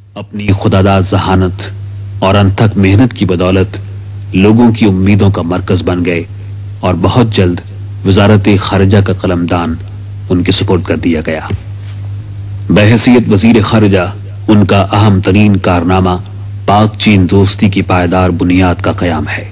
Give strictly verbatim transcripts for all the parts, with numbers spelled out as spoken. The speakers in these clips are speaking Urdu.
اپنی خداداد ذہانت اور انتھک محنت کی بدولت لوگوں کی امیدوں کا مرکز بن گئے اور بہت جلد وزارت خارجہ کا قلمدان ان کے سپرد کر دیا گیا۔ بحیثیت وزیر خارجہ ان کا اہم ترین کارنامہ پاک چین دوستی کی پائیدار بنیاد کا قیام ہے۔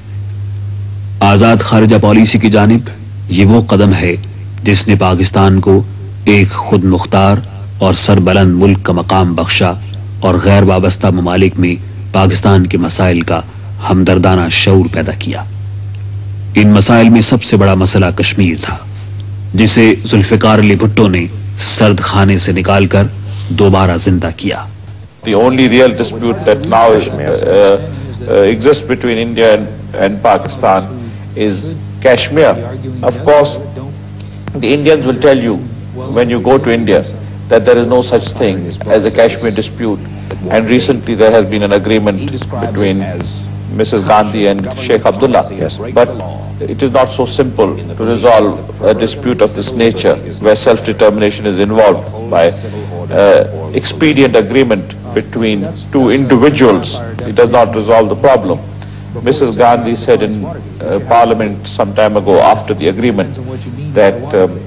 آزاد خارجہ پالیسی کی جانب یہ وہ قدم ہے جس نے پاکستان کو ایک خود مختار اور سربلند ملک کا مقام بخشا اور غیر وابستہ ممالک میں پاکستان کے مسائل کا ہمدردانہ شعور پیدا کیا۔ ان مسائل میں سب سے بڑا مسئلہ کشمیر تھا، جسے ذوالفقار علی بھٹو نے سرد خانے سے نکال کر دوبارہ زندہ کیا۔ The only real dispute that now is, uh, uh, exists between India and, and Pakistan is Kashmir. Of course, the Indians will tell you when you go to India that there is no such thing as a Kashmir dispute, and recently there has been an agreement between Missus Gandhi and Sheikh Abdullah. Yes. But it is not so simple to resolve a dispute of this nature where self-determination is involved by uh, expedient agreement between two individuals. It does not resolve the problem. Missus Gandhi said in uh, Parliament some time ago after the agreement that um,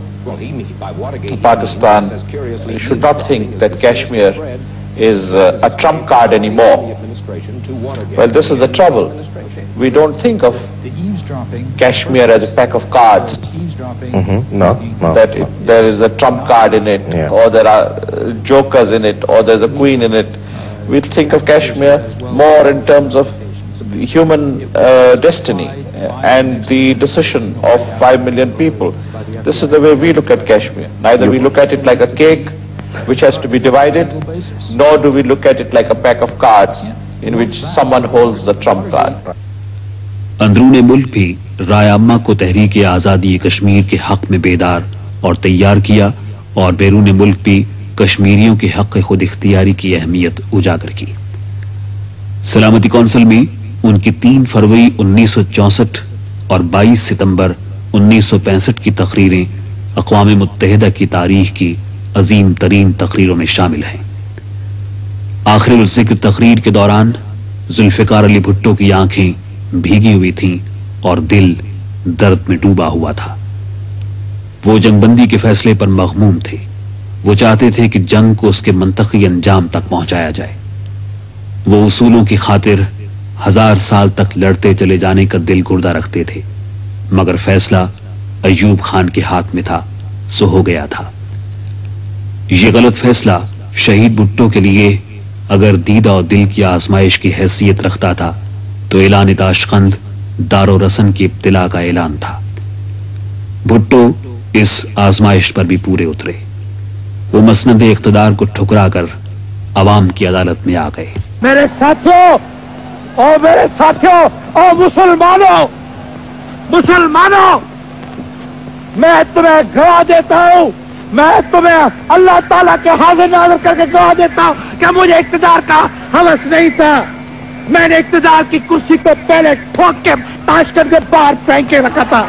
Pakistan should not think that Kashmir is uh, a trump card anymore. Well, this is the trouble. We don't think of Kashmir as a pack of cards. Mm-hmm. No, no. That it, there is a trump card in it, yeah. or there are uh, jokers in it, or there's a queen in it. We think of Kashmir more in terms of the human uh, destiny and the decision of five million people. This is the way we look at Kashmir. Neither we look at it like a cake which has to be divided, nor do we look at it like a pack of cards in which someone holds the trump card. اندرون ملک بھی رائے عامہ کو تحریک آزادی کشمیر کے حق میں بیدار اور تیار کیا، اور بیرون ملک بھی کشمیریوں کے حق خود اختیاری کی اہمیت اجاگر کی۔ سلامتی کونسل میں ان کی تین فروری انیس سو چونسٹھ اور بائیس ستمبر انیس سو پینسٹھ کی تقریریں اقوام متحدہ کی تاریخ کی عظیم ترین تقریروں میں شامل ہیں۔ آخر الذکر تقریر کے دوران ذوالفقار علی بھٹو کی آنکھیں بھیگی ہوئی تھیں اور دل درد میں ڈوبا ہوا تھا۔ وہ جنگ بندی کے فیصلے پر مغموم تھے۔ وہ چاہتے تھے کہ جنگ کو اس کے منطقی انجام تک پہنچایا جائے۔ وہ اصولوں کی خاطر ہزار سال تک لڑتے چلے جانے کا دل گردہ رکھتے تھے، مگر فیصلہ ایوب خان کے ہاتھ میں تھا، سو ہو گیا تھا۔ یہ غلط فیصلہ شہید بھٹو کے لیے اگر دیدہ و دل کی آزمائش کی حیثیت رکھتا تھا تو اعلان تاشقند دار و رسن کی ابتلا کا اعلان تھا۔ بھٹو اس آزمائش پر بھی پورے اترے۔ وہ مسند اقتدار کو ٹھکرا کر عوام کی عدالت میں آ گئے۔ میرے ساتھیوں اور میرے ساتھیوں اور مسلمانوں مسلمانوں میں تمہیں گواہ دیتا ہوں، میں تمہیں اللہ تعالیٰ کے حاضر ناظر کر کے گواہ دیتا ہوں کہ مجھے اقتدار کا ہوس نہیں تھا۔ میں نے اقتدار کی کرسی کو پہلے ٹھوک کے تاشقند کے باہر پھینک کے رکھا تھا۔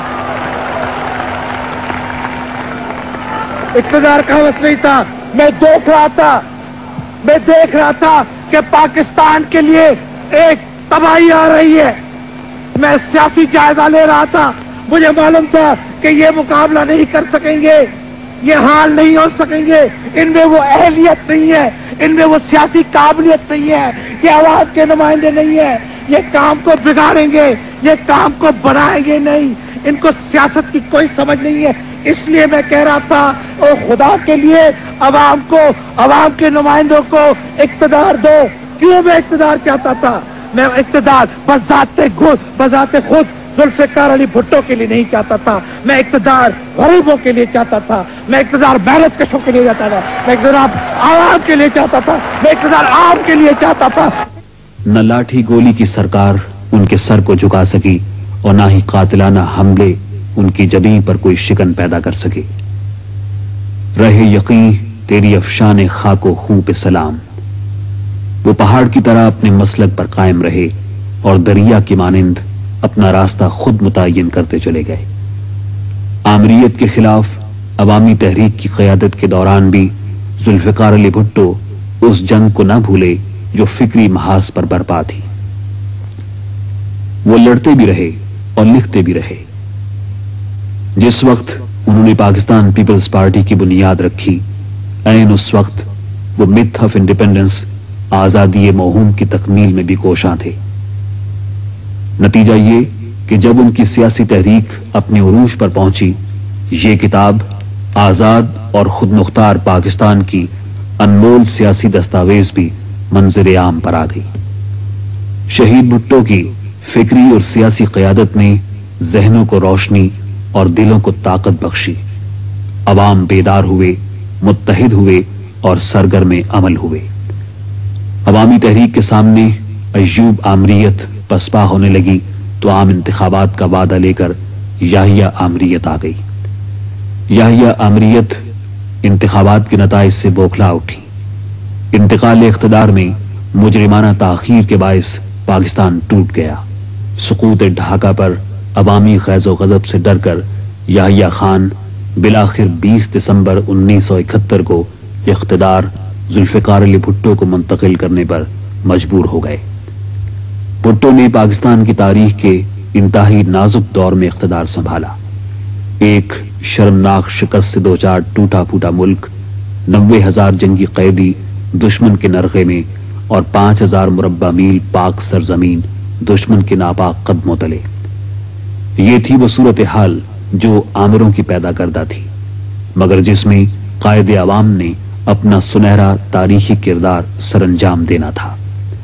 اقتدار کا ہوس نہیں تھا۔ میں دیکھ رہا تھا میں دیکھ رہا تھا کہ پاکستان کے لیے ایک تباہی آ رہی ہے۔ میں سیاسی جائزہ لے رہا تھا۔ مجھے معلوم تھا کہ یہ مقابلہ نہیں کر سکیں گے، یہ حال نہیں ہو سکیں گے، ان میں وہ اہلیت نہیں ہے، ان میں وہ سیاسی قابلیت نہیں ہے، یہ آواز کے نمائندے نہیں ہے، یہ کام کو بگاڑیں گے، یہ کام کو بڑھائیں گے نہیں، ان کو سیاست کی کوئی سمجھ نہیں ہے۔ اس لیے میں کہہ رہا تھا او خدا کے لیے عوام کو، عوام کے نمائندوں کو اقتدار دو۔ کیوں میں اقتدار چاہتا تھا؟ میں اقتدار بذات خود بذات خود ذوالفقار علی بھٹو کے لیے نہیں چاہتا تھا، میں اقتدار غریبوں کے لیے چاہتا تھا، میں اقتدار محنت کشوں کے لیے چاہتا تھا، میں اقتدار عوام کے لیے چاہتا تھا، میں اقتدار عام کے لیے چاہتا تھا۔ نہ لاٹھی گولی کی سرکار ان کے سر کو جھکا سکی اور نہ ہی قاتلانہ حملے ان کی جبیں پر کوئی شکن پیدا کر سکے۔ رہے یقین تیری افشان خاک و خوں پہ سلام۔ وہ پہاڑ کی طرح اپنے مسلک پر قائم رہے اور دریا کی مانند اپنا راستہ خود متعین کرتے چلے گئے۔ آمریت کے خلاف عوامی تحریک کی قیادت کے دوران بھی ذوالفقار علی بھٹو اس جنگ کو نہ بھولے جو فکری محاذ پر برپا تھی۔ وہ لڑتے بھی رہے اور لکھتے بھی رہے۔ جس وقت انہوں نے پاکستان پیپلز پارٹی کی بنیاد رکھی، عین اس وقت وہ متھ آف انڈیپینڈنس، آزادی موہوم کی تکمیل میں بھی کوشاں تھے۔ نتیجہ یہ کہ جب ان کی سیاسی تحریک اپنے عروج پر پہنچی، یہ کتاب آزاد اور خود مختار پاکستان کی انمول سیاسی دستاویز بھی منظر عام پر آ گئی۔ شہید بھٹو کی فکری اور سیاسی قیادت نے ذہنوں کو روشنی اور دلوں کو طاقت بخشی۔ عوام بیدار ہوئے، متحد ہوئے اور سرگرم عمل ہوئے۔ عوامی تحریک کے سامنے ایوب آمریت پسپا ہونے لگی تو عام انتخابات کا وعدہ لے کر یحییٰ آمریت آ گئی۔ یحییٰ آمریت انتخابات کے نتائج سے بوکھلا اٹھی۔ انتقال اقتدار میں مجرمانہ تاخیر کے باعث پاکستان ٹوٹ گیا۔ سقوط ڈھاکہ پر عوامی خیز و غضب سے ڈر کر یحییٰ خان بالآخر بیس دسمبر انیس سو اکہتر کو اقتدار ذوالفقار علی بھٹو کو منتقل کرنے پر مجبور ہو گئے۔ بھٹو نے پاکستان کی تاریخ کے انتہائی نازک دور میں اقتدار سنبھالا۔ ایک شرمناک شکست سے دوچار ٹوٹا پھوٹا ملک، نوے ہزار جنگی قیدی دشمن کے نرغے میں اور پانچ ہزار مربع میل پاک سرزمین دشمن کے ناپاک قدموں تلے۔ یہ تھی وہ صورتحال جو آمروں کی پیدا کردہ تھی، مگر جس میں قائد عوام نے اپنا سنہرا تاریخی کردار سر انجام دینا تھا۔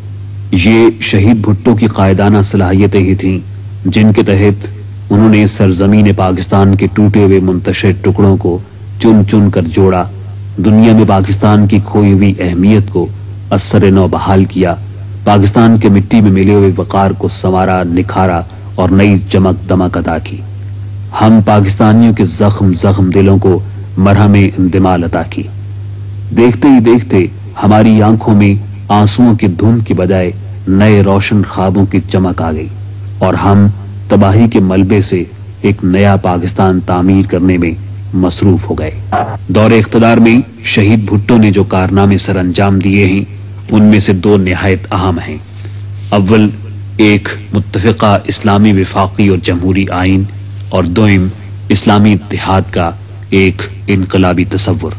یہ شہید بھٹو کی قائدانہ صلاحیتیں ہی تھیں جن کے تحت انہوں نے سرزمین پاکستان کے ٹوٹے ہوئے منتشر ٹکڑوں کو چن چن کر جوڑا، دنیا میں پاکستان کی کھوئی ہوئی اہمیت کو اثر نو بحال کیا، پاکستان کے مٹی میں ملے ہوئے وقار کو سنوارا، نکھارا اور نئی چمک دمک عطا کی۔ ہم پاکستانیوں کے زخم زخم دلوں کو مرہم اندمال عطا کی۔ دیکھتے ہی دیکھتے ہماری آنکھوں میں آنسوؤں کی دھند کی بجائے نئے روشن خوابوں کی چمک آ گئی اور ہم تباہی کے ملبے سے ایک نیا پاکستان تعمیر کرنے میں مصروف ہو گئے۔ دور اقتدار میں شہید بھٹو نے جو کارنامے سر انجام دیے ہیں ان میں سے دو نہایت اہم ہیں۔ اول ایک متفقہ اسلامی وفاقی اور جمہوری آئین، اور دوئم اسلامی اتحاد کا ایک انقلابی تصور۔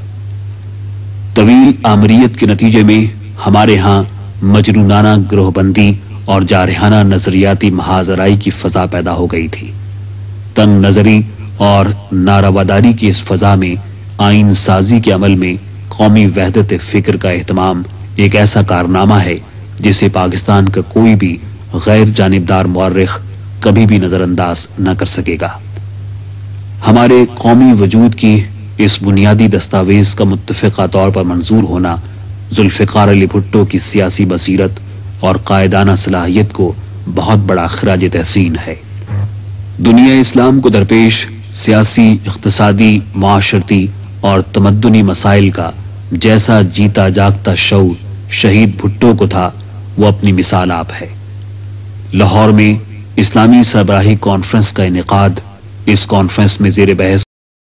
طویل آمریت کے نتیجے میں ہمارے ہاں مجنونانہ گروہ بندی اور جارحانہ نظریاتی محاذ آرائی کی فضا پیدا ہو گئی تھی۔ تنگ نظری اور نارواداری کی اس فضا میں آئین سازی کے عمل میں قومی وحدت فکر کا اہتمام ایک ایسا کارنامہ ہے جسے پاکستان کا کوئی بھی غیر جانبدار مورخ کبھی بھی نظر انداز نہ کر سکے گا۔ ہمارے قومی وجود کی اس بنیادی دستاویز کا متفقہ طور پر منظور ہونا ذوالفقار علی بھٹو کی سیاسی بصیرت اور قائدانہ صلاحیت کو بہت بڑا خراج تحسین ہے۔ دنیا اسلام کو درپیش سیاسی، اقتصادی، معاشرتی اور تمدنی مسائل کا جیسا جیتا جاگتا شعور شہید بھٹو کو تھا وہ اپنی مثال آپ ہے۔ لاہور میں اسلامی سربراہی کانفرنس کا انعقاد، اس کانفرنس میں زیر بحث